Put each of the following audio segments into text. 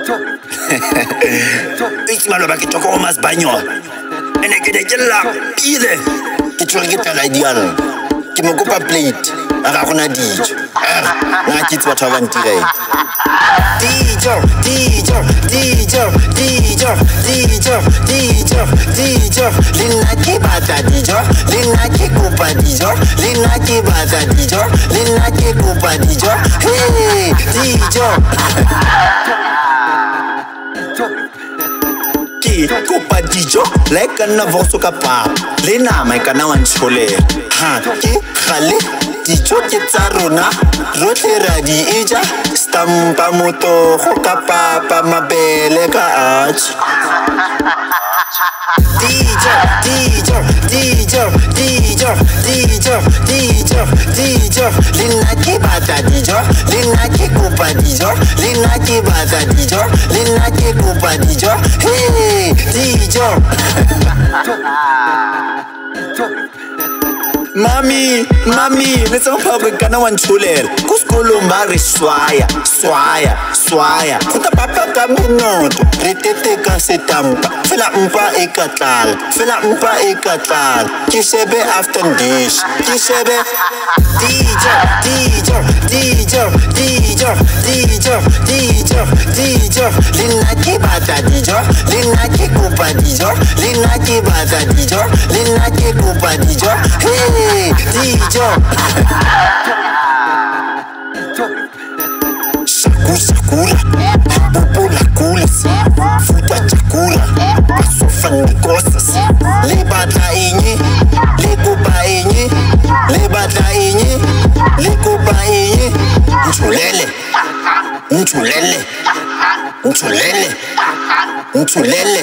It's maloba ke toko mas banyo. Ene ke de la pile. Ke tshwere ke tala ideal. Ke mo kopa plate. Aga gona dijo. Na kitse batho ba ntire. Dijo. Lina ke batla dijo. Lina ke kopa dijo. Lina ke batla dijo. Lina ke kopa dijo. Hey, dijo. Kopa dijo like na voso ka pa le nama ka na wanchole ha ke khale dijo ke tsa rona rotle ra di eja stampa moto go ka papa mabele ka arch dijo lina ke batla dijo lina ke kopa dijo lina ke batla dijo lina ke kopa dijo hey dijo Mami, let's go public kana wanchulela. Kuskolo mbari swaya. Kuta papa ka minoto, retete ka setampa. Fela mpa ekatlala. Kisebe after dish. Kisebe dijo. Lina ke batla dijo, lina ke kopa dijo, lina ke batla dijo, lina ke kopa dijo. Hey, dijo. Sakura, popola kulis, futa chakura, pasofan di cosas. Le batla inye, le kopa inye, le batla inye, le kopa inye. Ntulele.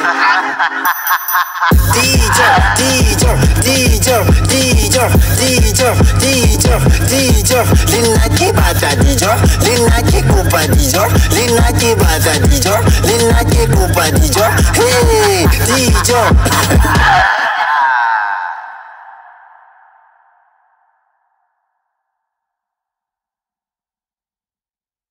Dijo. Lina ke batla dijo, lina ke kopa dijo, lina ke batla dijo, lina ke kopa dijo. Hey, dijo.